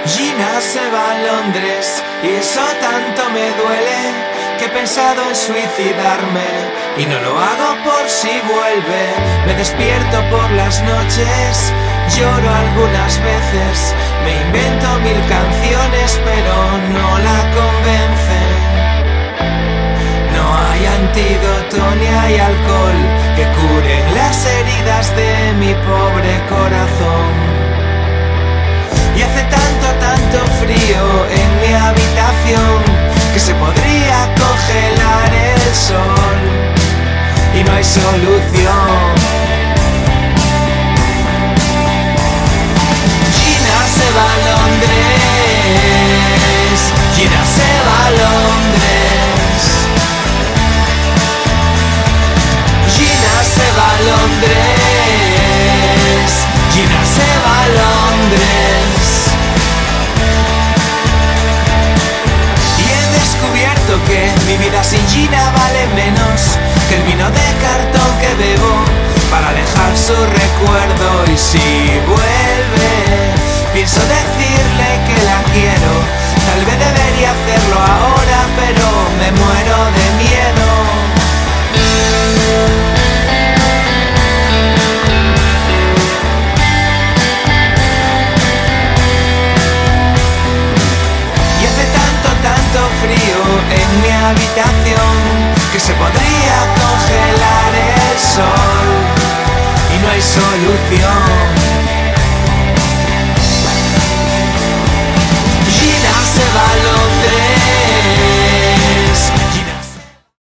Gina se va a Londres y eso tanto me duele que he pensado en suicidarme y no lo hago por si vuelve. Me despierto por las noches, lloro algunas veces, me invento 1000 canciones pero no la convencen. No hay antídoto ni hay alcohol que curen las heridas de mi pobre corazón. Y hace tanto frío en mi habitación que se podría congelar el sol y no hay solución. Gina se va a Londres, Gina se va a Londres, Gina se va a Londres, Gina se va a Londres. Que mi vida sin Gina vale menos que el vino de cartón que bebo para alejar su recuerdo. Y si vuelve, pienso decirle que la quiero. Tal vez debería hacerlo ahora, pero me muero de miedo. Frío en mi habitación que se podría congelar el sol y no hay solución.